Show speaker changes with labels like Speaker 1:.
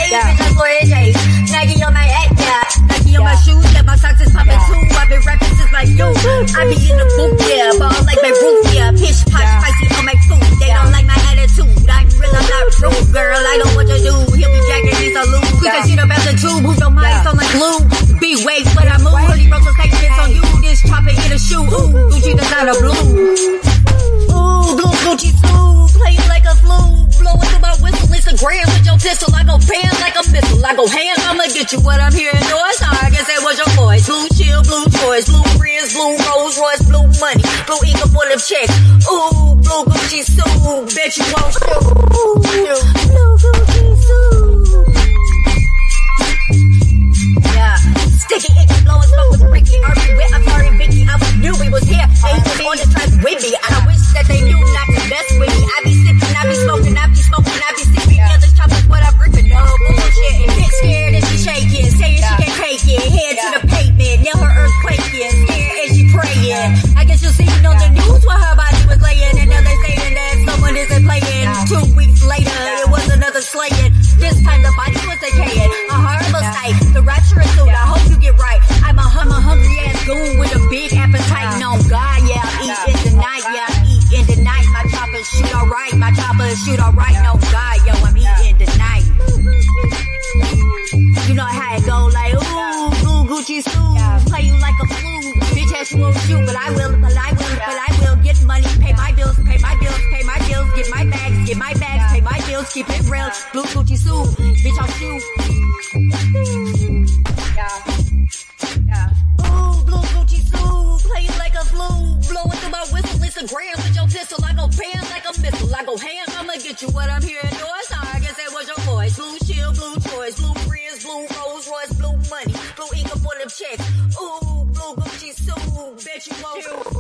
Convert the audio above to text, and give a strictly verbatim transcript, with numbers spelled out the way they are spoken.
Speaker 1: Hey, yeah. Bitch, I'm Gloria J. Nike on my act, yeah. Nike on yeah. my shoes, yeah. My socks is popping yeah. too. I've been rapping since my youth. I be in the booth, yeah. Ball like my roof, yeah. Pitch, pot, yeah. spicy on my food. They yeah. don't like my attitude. I'm real, I'm not true, girl. I know what to do. He'll be jacking me, so lose. Cause that shit about the tube. Who don't mind, sound like glue. Be wait, but I move. Hoodie broke the statements on you. This chopper in a shoe. Ooh, Gucci designer blue. Ooh, blue Gucci suit. Play like a flute. Blow into my whistle. Instagram with your pistol. I go bam like a missile. I go ham. I'ma get you what I'm hearing. No, it's hard. I guess that was your voice. Blue chill, blue toys, blue friends, blue Rolls Royce, blue money, blue eagle full of checks. Ooh, blue Gucci suit. Bet you won't shoot. Ooh, blue Gucci suit. Yeah. Sticky, icky, blowing smoke with Ricky. Are we wet? I'm sorry, Vicky. I knew we was here. They was on the track with me. I wish that they knew not to mess with me. I be sipping, I be smoking, I be smoking, I be sipping. Yeah, this chopper's what I'm gripping. No bullshit. And bitch scared and she shaking. Saying she can't take it. Head to the pavement. Now her earth quaking. Scared and she praying. I guess you'll see on the news where her body was laying. And now they saying that someone isn't playing. Two weeks later, it was another slaying. This time the body was decaying. A horrible sight. The rapture is soon. I hope you get right. I'm a, I'm a hungry ass goon with a big appetite. No God, yeah, I eat in the night. Yeah, I eat in the night. My chopper shoot alright. My chopper shoot alright. No God, yo, I'm eating the night. You know how it go, like ooh, blue Gucci suit. Play you like a flute. Bitch ass you won't shoot, but I will, but I will, but I will get money, pay my bills, pay my bills, pay my bills, get my bags, get my bags, pay my bills, keep it real. Blue Gucci suit, bitch I'll shoot. Yeah. Yeah. Ooh, blue Gucci suit, play you like a flute. Blowing through my whistle, Instagram with your pistol. I go bam like a missile. I go ham, I'ma get you what I'm hearing. No, it's hard, I guess that was your voice. Blue chill, blue toys, blue friends, blue Rolls Royce, blue money, blue eagle full of checks. Ooh, blue Gucci suit, bet you won't shoot.